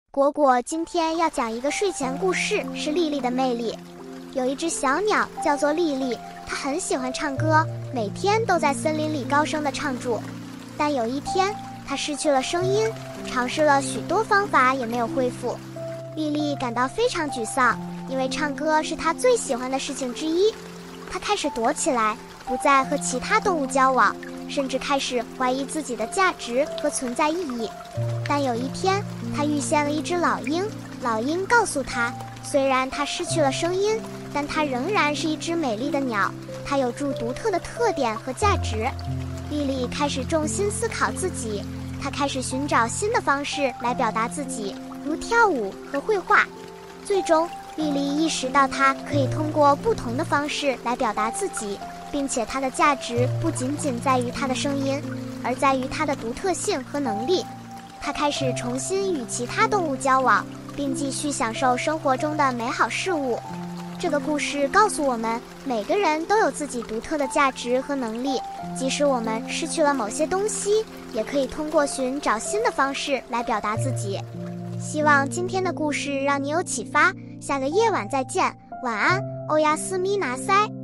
果果今天要讲一个睡前故事，是丽丽的魅力。有一只小鸟叫做丽丽，它很喜欢唱歌，每天都在森林里高声地唱住。但有一天，它失去了声音，尝试了许多方法也没有恢复。丽丽感到非常沮丧，因为唱歌是她最喜欢的事情之一。她开始躲起来，不再和其他动物交往，甚至开始怀疑自己的价值和存在意义。但有一天，他遇见了一只老鹰，老鹰告诉他，虽然他失去了声音，但他仍然是一只美丽的鸟，它有着独特的特点和价值。丽丽开始重新思考自己，她开始寻找新的方式来表达自己，如跳舞和绘画。最终，丽丽意识到她可以通过不同的方式来表达自己，并且她的价值不仅仅在于她的声音，而在于她的独特性和能力。她开始重新与其他动物交往，并继续享受生活中的美好事物。这个故事告诉我们，每个人都有自己独特的价值和能力，即使我们失去了某些东西，也可以通过寻找新的方式来表达自己。希望今天的故事让你有启发，下个夜晚再见，晚安，欧亚斯咪拿塞。